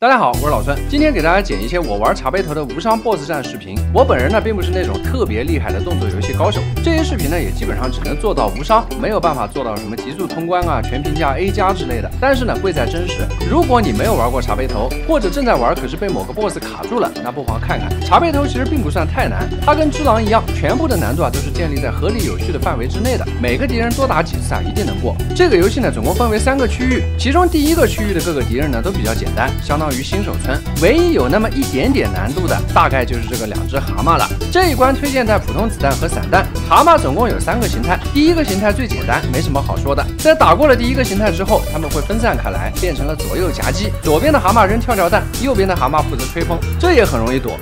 大家好，我是老孙，今天给大家剪一些我玩茶杯头的无伤 BOSS 战视频。我本人呢，并不是那种特别厉害的动作游戏高手，这些视频呢，也基本上只能做到无伤，没有办法做到什么极速通关啊、全评价 A 加之类的。但是呢，贵在真实。如果你没有玩过茶杯头，或者正在玩，可是被某个 BOSS 卡住了，那不妨看看茶杯头其实并不算太难，它跟只狼一样，全部的难度啊都是建立在合理有序的范围之内的，每个敌人多打几次啊，一定能过。这个游戏呢，总共分为3个区域，其中第1个区域的各个敌人呢都比较简单，相当于新手村。 唯一有那么一点点难度的，大概就是这个2只蛤蟆了。这一关推荐带普通子弹和散弹。蛤蟆总共有3个形态，第1个形态最简单，没什么好说的。在打过了第1个形态之后，他们会分散开来，变成了左右夹击。左边的蛤蟆扔跳跳弹，右边的蛤蟆负责吹风，这也很容易躲。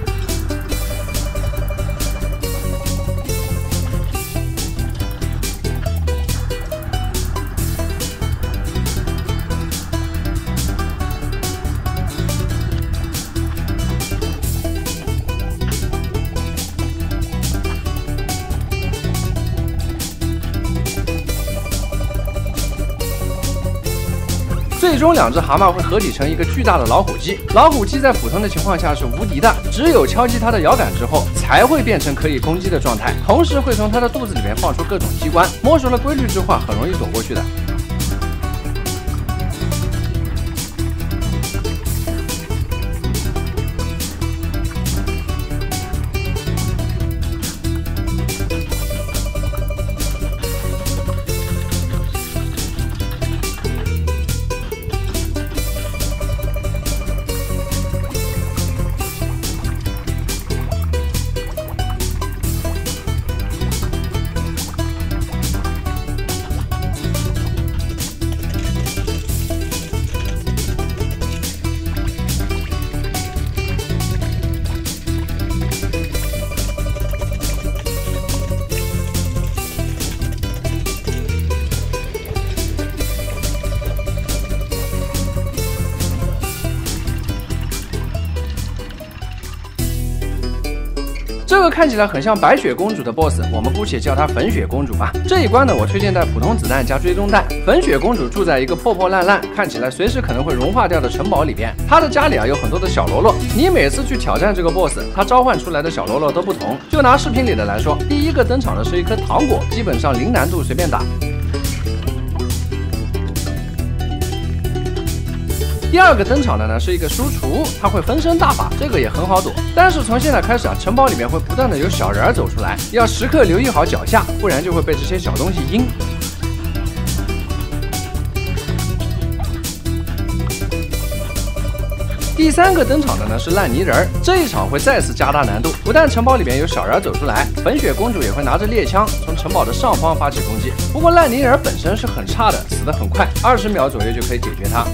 最终2只蛤蟆会合体成一个巨大的老虎机。老虎机在普通的情况下是无敌的，只有敲击它的摇杆之后，才会变成可以攻击的状态。同时会从它的肚子里面放出各种机关，摸熟了规律之后，很容易躲过去的。 这个看起来很像白雪公主的 BOSS， 我们姑且叫她粉雪公主吧。这一关呢，我推荐带普通子弹加追踪弹。粉雪公主住在一个破破烂烂、看起来随时可能会融化掉的城堡里边。她的家里啊有很多的小喽啰，你每次去挑战这个 BOSS， 她召唤出来的小喽啰都不同。就拿视频里的来说，第1个登场的是一颗糖果，基本上零难度随便打。 第2个登场的呢是一个书橱，它会分身大法，这个也很好躲。但是从现在开始啊，城堡里面会不断的有小人走出来，要时刻留意好脚下，不然就会被这些小东西阴。 第3个登场的呢是烂泥人儿，这一场会再次加大难度。不但城堡里面有小人走出来，粉雪公主也会拿着猎枪从城堡的上方发起攻击。不过烂泥人本身是很差的，死得很快，20秒左右就可以解决它。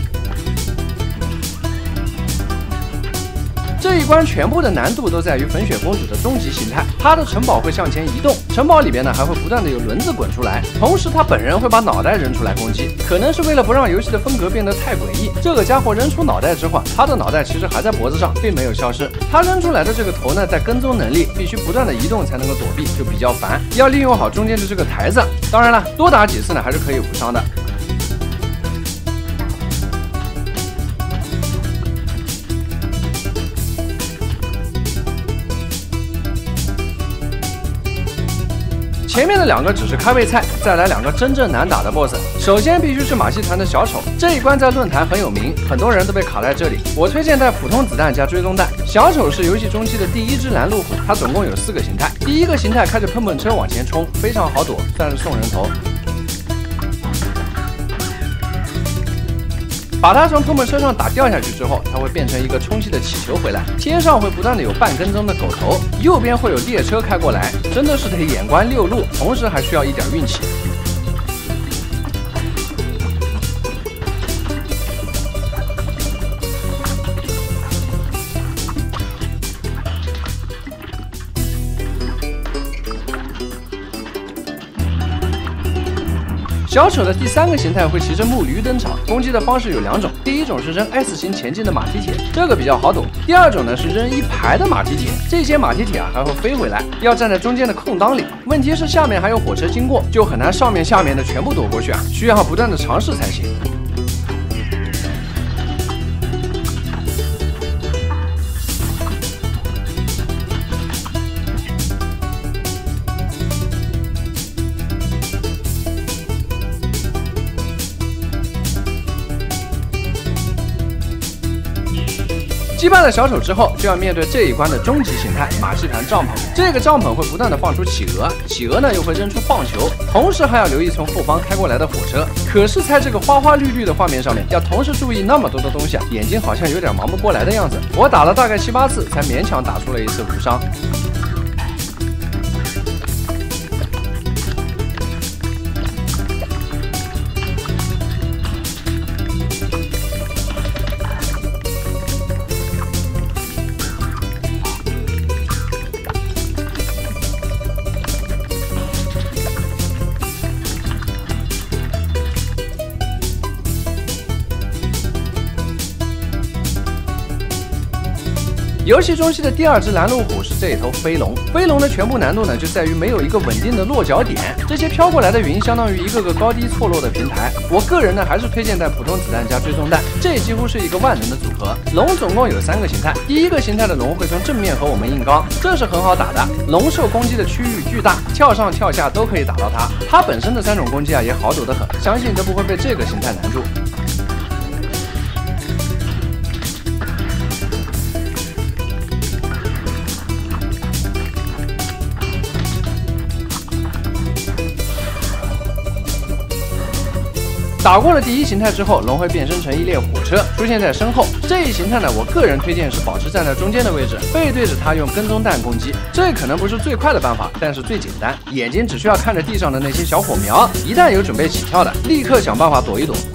这一关全部的难度都在于粉雪公主的终极形态，她的城堡会向前移动，城堡里边呢还会不断的有轮子滚出来，同时她本人会把脑袋扔出来攻击，可能是为了不让游戏的风格变得太诡异。这个家伙扔出脑袋之后，他的脑袋其实还在脖子上，并没有消失。他扔出来的这个头呢，带跟踪能力，必须不断的移动才能够躲避，就比较烦。要利用好中间的这个台子。当然了，多打几次呢还是可以无伤的。 前面的2个只是开胃菜，再来2个真正难打的 BOSS。首先必须是马戏团的小丑，这一关在论坛很有名，很多人都被卡在这里。我推荐带普通子弹加追踪弹。小丑是游戏中期的第1只拦路虎，它总共有4个形态。第1个形态开着碰碰车往前冲，非常好躲，算是送人头。 把它从碰碰车上打掉下去之后，它会变成一个充气的气球回来。天上会不断的有半跟踪的狗头，右边会有列车开过来，真的是得眼观6路，同时还需要一点运气。小丑的第3个形态会骑着木驴登场，攻击的方式有2种。第一种是扔 S 型前进的马蹄铁，这个比较好懂。第2种呢是扔一排的马蹄铁，这些马蹄铁啊还会飞回来，要站在中间的空当里。问题是下面还有火车经过，就很难上面下面的全部躲过去啊，需要不断的尝试才行。 击败了小丑之后，就要面对这一关的终极形态——马戏团帐篷。这个帐篷会不断的放出企鹅，企鹅呢又会扔出棒球，同时还要留意从后方开过来的火车。可是，在这个花花绿绿的画面上面，要同时注意那么多的东西啊，眼睛好像有点忙不过来的样子。我打了大概7、8次，才勉强打出了一次无伤。游戏中期的第2只拦路虎是这一头飞龙。飞龙的全部难度呢，就在于没有一个稳定的落脚点，这些飘过来的云相当于一个个高低错落的平台。我个人呢，还是推荐带普通子弹加追踪弹，这几乎是一个万能的组合。龙总共有3个形态，第1个形态的龙会从正面和我们硬刚，这是很好打的。龙受攻击的区域巨大，跳上跳下都可以打到它。它本身的3种攻击啊，也好躲得很，相信都不会被这个形态难住。打过了第1形态之后，龙会变身成一列火车，出现在身后。这一形态呢，我个人推荐是保持站在中间的位置，背对着它用跟踪弹攻击。这可能不是最快的办法，但是最简单。眼睛只需要看着地上的那些小火苗，一旦有准备起跳的，立刻想办法躲一躲。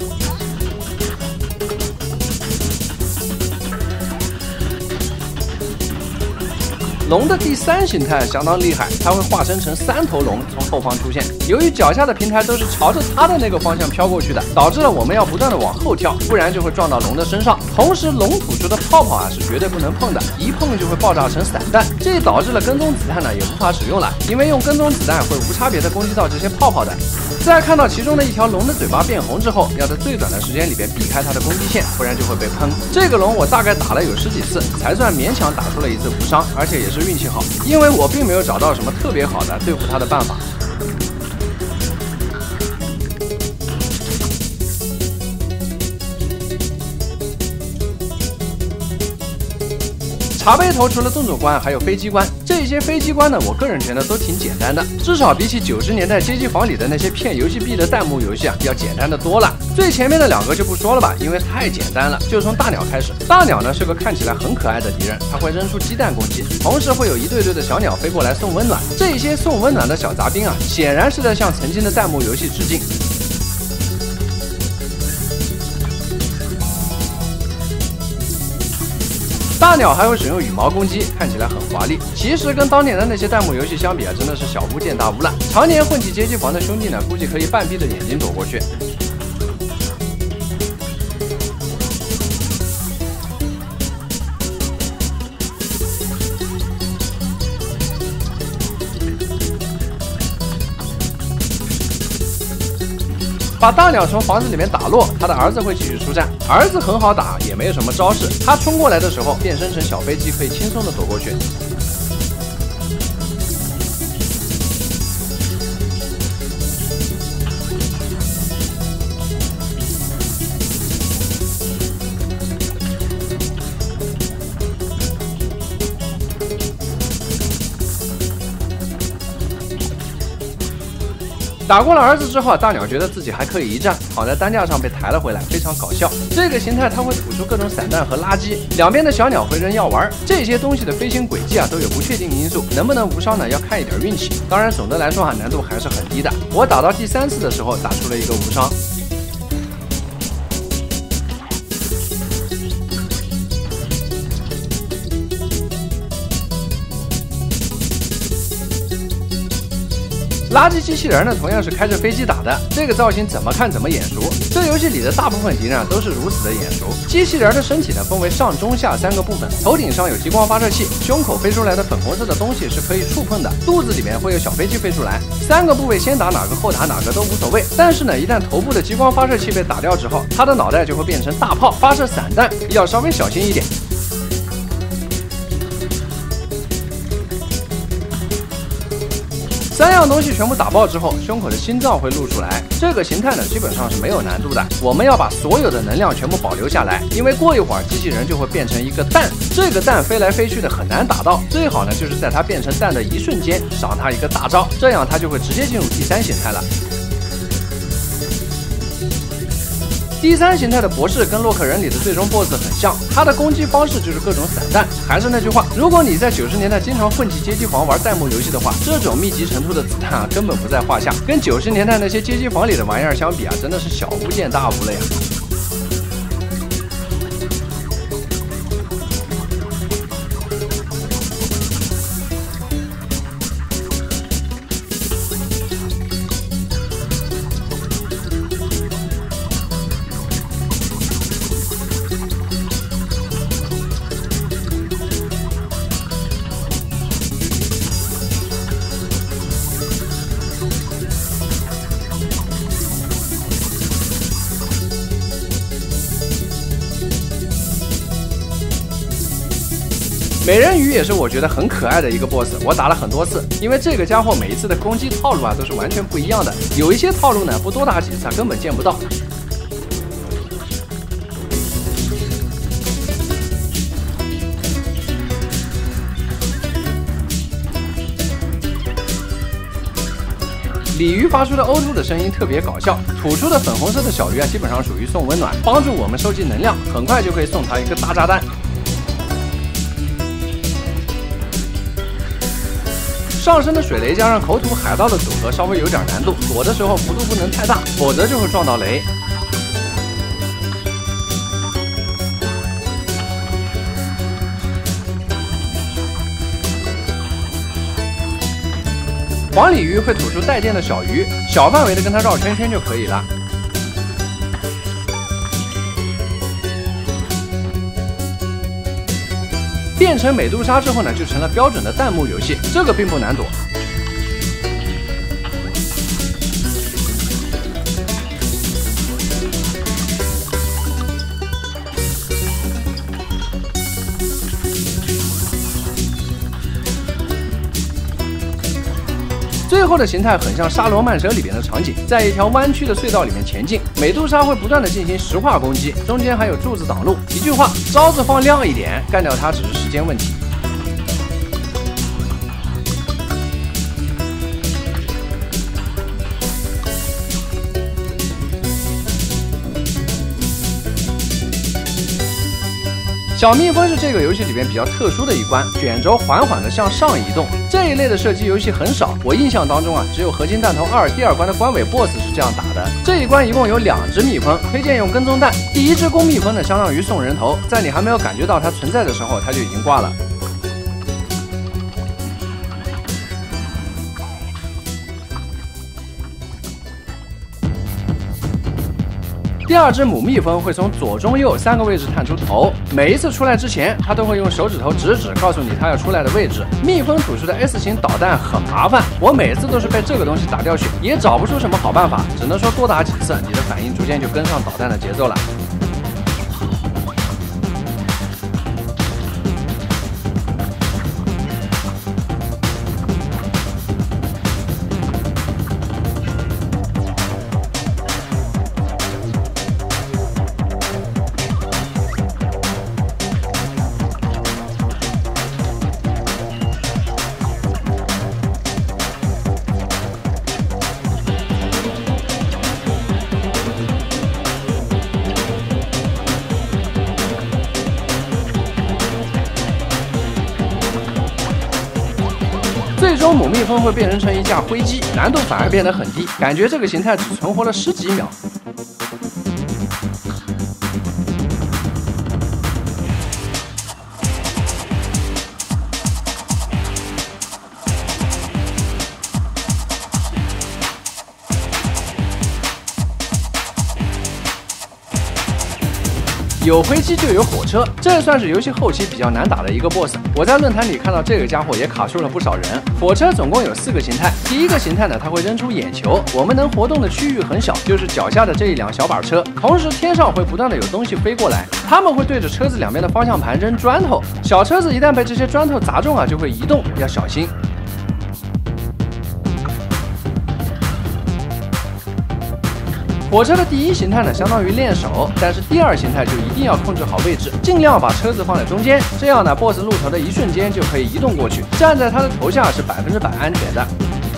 龙的第3形态相当厉害，它会化身成3头龙从后方出现。由于脚下的平台都是朝着它的那个方向飘过去的，导致了我们要不断的往后跳，不然就会撞到龙的身上。同时，龙吐出的泡泡啊是绝对不能碰的，一碰就会爆炸成散弹。这导致了跟踪子弹呢也无法使用了，因为用跟踪子弹会无差别的攻击到这些泡泡弹。在看到其中的一条龙的嘴巴变红之后，要在最短的时间里边避开它的攻击线，不然就会被喷。这个龙我大概打了有10几次，才算勉强打出了一次无伤，而且也是运气好，因为我并没有找到什么特别好的对付它的办法。茶杯头除了动作关，还有飞机关。这些飞机关呢，我个人觉得都挺简单的，至少比起90年代街机房里的那些骗游戏币的弹幕游戏啊，要简单的多了。最前面的2个就不说了吧，因为太简单了。就从大鸟开始，大鸟呢是个看起来很可爱的敌人，它会扔出鸡蛋攻击，同时会有一对对的小鸟飞过来送温暖。这些送温暖的小杂兵啊，显然是在向曾经的弹幕游戏致敬。大鸟还会使用羽毛攻击，看起来很华丽。其实跟当年的那些弹幕游戏相比啊，真的是小巫见大巫了。常年混迹街机房的兄弟呢，估计可以半闭着眼睛躲过去。把大鸟从房子里面打落，他的儿子会继续出战。儿子很好打，也没有什么招式。他冲过来的时候，变身成小飞机，可以轻松的躲过去。打过了儿子之后，大鸟觉得自己还可以一战，躺在担架上被抬了回来，非常搞笑。这个形态它会吐出各种散弹和垃圾，两边的小鸟会扔药丸，这些东西的飞行轨迹啊都有不确定因素，能不能无伤呢？要看一点运气。当然，总的来说啊，难度还是很低的。我打到第3次的时候，打出了一个无伤。垃圾机器人呢，同样是开着飞机打的，这个造型怎么看怎么眼熟。这游戏里的大部分敌人啊都是如此的眼熟。机器人的身体呢分为上中下3个部分，头顶上有激光发射器，胸口飞出来的粉红色的东西是可以触碰的，肚子里面会有小飞机飞出来。3个部位先打哪个后打哪个都无所谓，但是呢，一旦头部的激光发射器被打掉之后，它的脑袋就会变成大炮，发射散弹，要稍微小心一点。 3样东西全部打爆之后，胸口的心脏会露出来。这个形态呢，基本上是没有难度的。我们要把所有的能量全部保留下来，因为过一会儿机器人就会变成一个蛋，这个蛋飞来飞去的很难打到。最好呢，就是在它变成蛋的一瞬间赏它一个大招，这样它就会直接进入第3形态了。第3形态的博士跟洛克人里的最终 BOSS 很像，他的攻击方式就是各种散弹。还是那句话，如果你在90年代经常混迹街机房玩弹幕游戏的话，这种密集程度的子弹根本不在话下，跟90年代那些街机房里的玩意儿相比真的是小巫见大巫了呀。美人鱼也是我觉得很可爱的一个 BOSS， 我打了很多次，因为这个家伙每一次的攻击套路都是完全不一样的，有一些套路呢不多打几次根本见不到。鲤鱼发出的呕吐的声音特别搞笑，吐出的粉红色的小鱼基本上属于送温暖，帮助我们收集能量，很快就可以送它一个大炸弹。上升的水雷加上口吐海盗的组合稍微有点难度，躲的时候幅度不能太大，否则就会撞到雷。黄鲤鱼会吐出带电的小鱼，小范围的跟它绕圈圈就可以了。变成美杜莎之后呢，就成了标准的弹幕游戏，这个并不难躲。最后的形态很像《沙罗曼蛇》里边的场景，在一条弯曲的隧道里面前进，美杜莎会不断的进行石化攻击，中间还有柱子挡路。一句话，招子放亮一点，干掉它只是时间问题。小蜜蜂是这个游戏里边比较特殊的一关，卷轴缓缓的向上移动。这一类的射击游戏很少，我印象当中只有合金弹头2第2关的关尾 BOSS 是这样打的。这一关一共有2只蜜蜂，推荐用跟踪弹。第一只公蜜蜂呢，相当于送人头，在你还没有感觉到它存在的时候，它就已经挂了。第2只母蜜蜂会从左、中、右3个位置探出头，每一次出来之前，它都会用手指头指告诉你它要出来的位置。蜜蜂吐出的 S 型导弹很麻烦，我每次都是被这个东西打掉血，也找不出什么好办法，只能说多打几次，你的反应逐渐就跟上导弹的节奏了。最终母蜜蜂会变成一架灰机，难度反而变得很低，感觉这个形态只存活了10几秒。有飞机就有火车，这算是游戏后期比较难打的一个 BOSS。我在论坛里看到这个家伙也卡住了不少人。火车总共有4个形态，第一个形态呢，它会扔出眼球，我们能活动的区域很小，就是脚下的这一辆小板车。同时天上会不断的有东西飞过来，他们会对着车子两边的方向盘扔砖头，小车子一旦被这些砖头砸中就会移动，要小心。 火车的第一形态呢，相当于练手，但是第二形态就一定要控制好位置，尽量把车子放在中间，这样呢 ，BOSS 入头的一瞬间就可以移动过去，站在他的头下是100%安全的。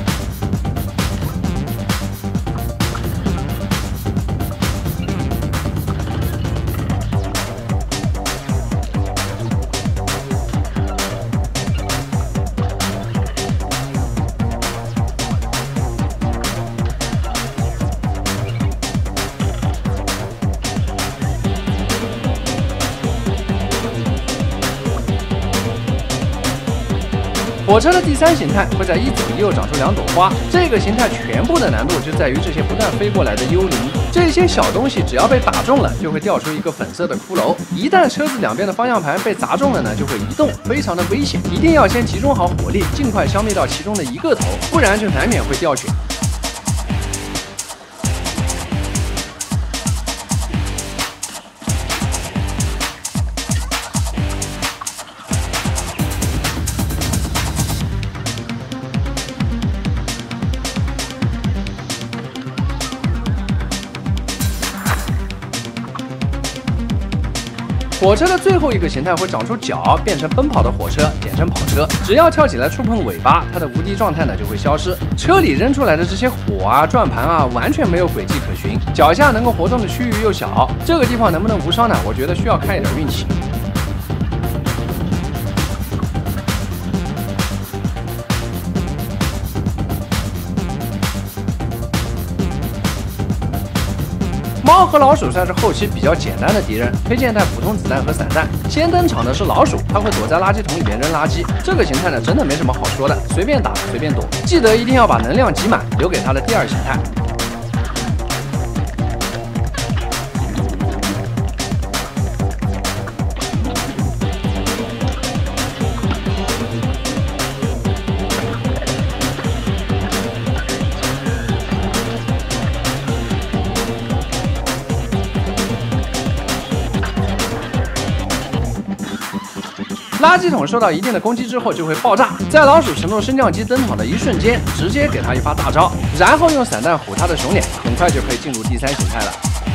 火车的第3形态会在一左一右长出2朵花，这个形态全部的难度就在于这些不断飞过来的幽灵。这些小东西只要被打中了，就会掉出一个粉色的骷髅。一旦车子两边的方向盘被砸中了呢，就会移动，非常的危险。一定要先集中好火力，尽快消灭到其中的一个头，不然就难免会掉血。 火车的最后一个形态会长出脚，变成奔跑的火车，简称跑车。只要跳起来触碰尾巴，它的无敌状态呢就会消失。车里扔出来的这些火啊、转盘啊，完全没有轨迹可循。脚下能够活动的区域又小，这个地方能不能无伤呢？我觉得需要看一点运气。 猫和老鼠算是后期比较简单的敌人，推荐带普通子弹和散弹。先登场的是老鼠，它会躲在垃圾桶里面扔垃圾。这个形态呢，真的没什么好说的，随便打随便躲。记得一定要把能量集满，留给它的第2形态。 垃圾桶受到一定的攻击之后就会爆炸，在老鼠乘坐升降机登场的一瞬间，直接给它一发大招，然后用散弹唬它的熊脸，很快就可以进入第3形态了。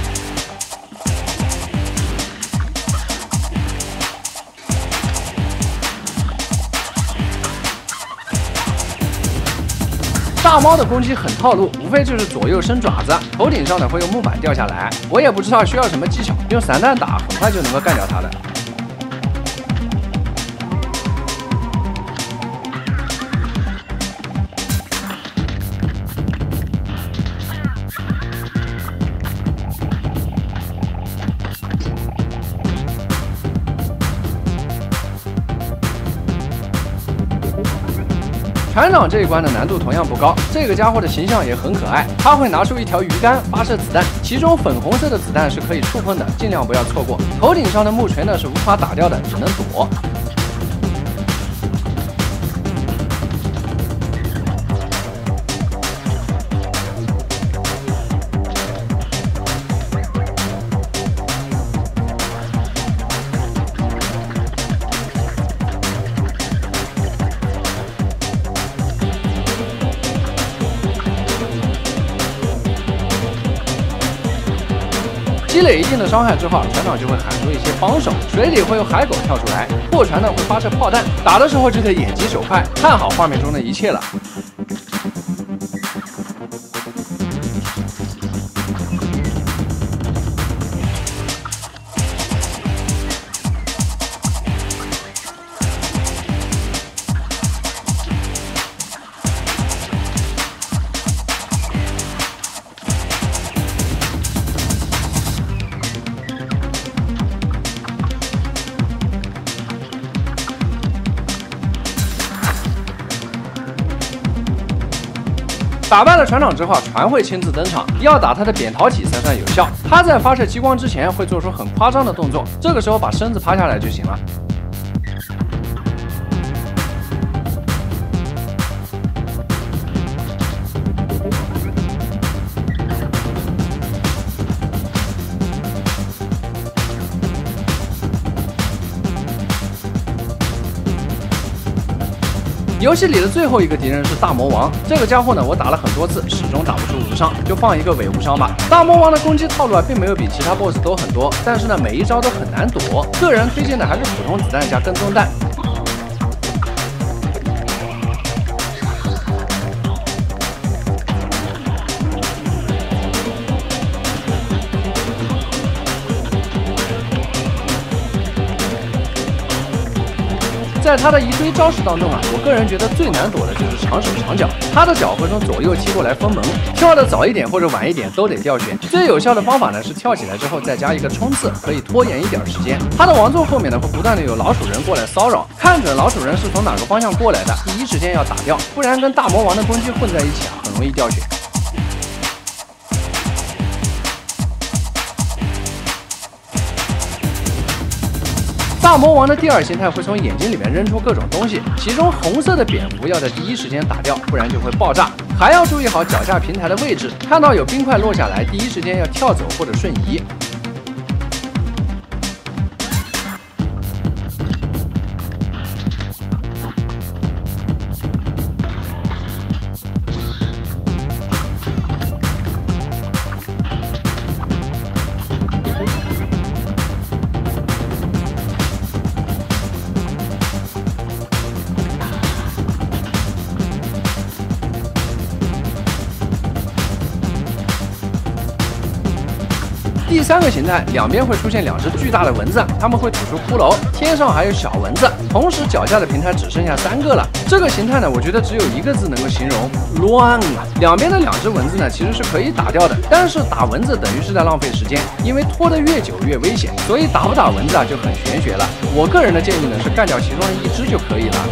大猫的攻击很套路，无非就是左右伸爪子，头顶上呢会有木板掉下来。我也不知道需要什么技巧，用散弹打很快就能够干掉它的。 船长这一关的难度同样不高，这个家伙的形象也很可爱。他会拿出一条鱼竿发射子弹，其中粉红色的子弹是可以触碰的，尽量不要错过。头顶上的木锤呢是无法打掉的，只能躲。 积累一定的伤害之后，船长就会喊出一些帮手，水里会有海狗跳出来，货船呢会发射炮弹，打的时候就得眼疾手快，看好画面中的一切了。打败了船长之后，船会亲自登场，要打他的扁桃体才算有效。他在发射激光之前会做出很夸张的动作，这个时候把身子趴下来就行了。 游戏里的最后一个敌人是大魔王，这个家伙呢，我打了很多次，始终打不出无伤，就放一个伪无伤吧。大魔王的攻击套路啊，并没有比其他 BOSS 多很多，但是呢，每一招都很难躲。个人推荐的还是普通子弹加跟踪弹。 在他的一堆招式当中啊，我个人觉得最难躲的就是长手长脚，他的脚会从左右踢过来封门，跳的早一点或者晚一点都得掉血。最有效的方法呢是跳起来之后再加一个冲刺，可以拖延一点时间。他的王座后面呢会不断的有老鼠人过来骚扰，看准老鼠人是从哪个方向过来的，第一时间要打掉，不然跟大魔王的攻击混在一起啊，很容易掉血。 大魔王的第二形态会从眼睛里面扔出各种东西，其中红色的蝙蝠要在第一时间打掉，不然就会爆炸。还要注意好脚下平台的位置，看到有冰块落下来，第一时间要跳走或者瞬移。 第三个形态，两边会出现两只巨大的蚊子，它们会吐出骷髅，天上还有小蚊子，同时脚下的平台只剩下3个了。这个形态呢，我觉得只有一个字能够形容：乱啊！两边的2只蚊子呢，其实是可以打掉的，但是打蚊子等于是在浪费时间，因为拖得越久越危险，所以打不打蚊子啊就很玄学了。我个人的建议呢是干掉其中的1只就可以了。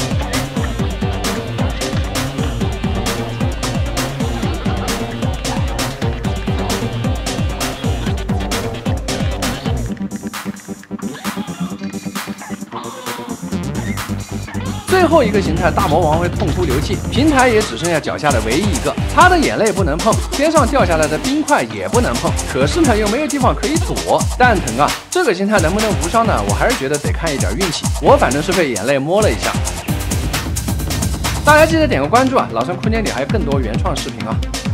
最后一个形态，大魔王会痛哭流涕，平台也只剩下脚下的唯一一个，他的眼泪不能碰，天上掉下来的冰块也不能碰，可是呢又没有地方可以躲，蛋疼啊！这个形态能不能无伤呢？我还是觉得得看一点运气，我反正是被眼泪摸了一下。大家记得点个关注啊，老孙空间里还有更多原创视频啊。